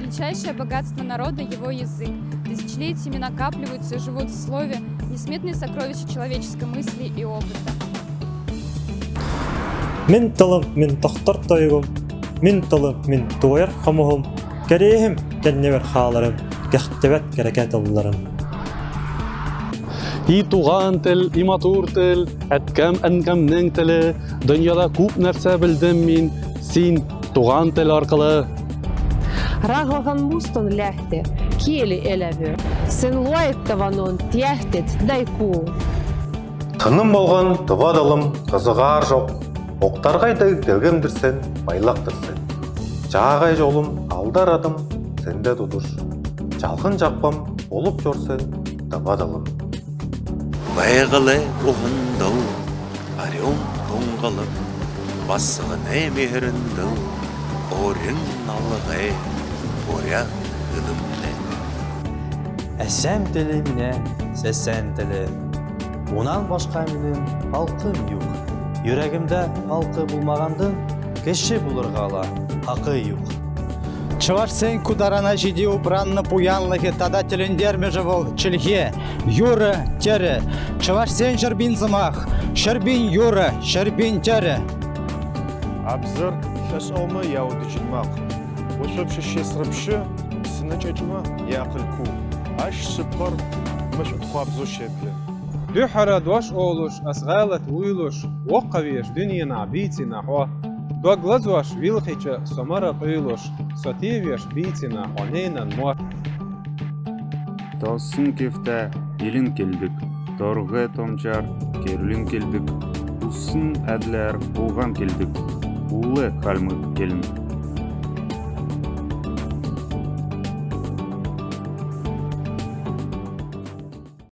Величайшее богатство народа – его язык. Тысячелетиями накапливаются и живут в слове несметные сокровища человеческой мысли и опыта. Min tılım min tohtor toyugum, min tılım min tuğer hamuhum, kereyhim kennever halarım, gehtivet gereket ollarım. И туган тел, и матур тел, әткәм әнкәмнең теле, дөньяда күп нәрсә белдем мин, син туган тел аркылы. Rahvahan muston lähte, kieli elävy. Sen luettavan on tiehtet daikuu. Тыным болған дұбадылым қызығар жоқ. Оқтарғайдай ділгемдірсен, байлақтырсен. Жағай жолым алдар адым, сенде дудур. Жалғын жақпам болып көрсен, дұбадылым. Байғылы оғындау, арем тоңғылым, басығыны мехіріндау, орын алығы, оря үнімлі. Әсәм тілі мене, сәсән тілі. Онан башқа менің халқым юқ. Йөрәгемдә халқы булмағандың, кеше булырга ала, хақы юқ. Чувашсен кударана жиди убранны пуянлыхи тада телендерме живол чильхе, юры, тере. Чувашсен жербин замах, шербин юры, шербин тере. Абзыр шаш олмы яуды жинмақ. Ошып шешесіріпші, сіні чачыма яқыл ку. Аш шыпқыр, мүш ұтқабзу шеплі. Дюхара دوش أولوش أسغالت ويلوش وقويش دنيا نعبيتي نحو دوغلزوش ويلخيش سمرة قيلوش ساتيوش بيتي نحونينا نمو Тосын кефта елін келдік, торғы томчар керлін келдік, ұсын әдлер болған келдік, ұлы қалмы келін.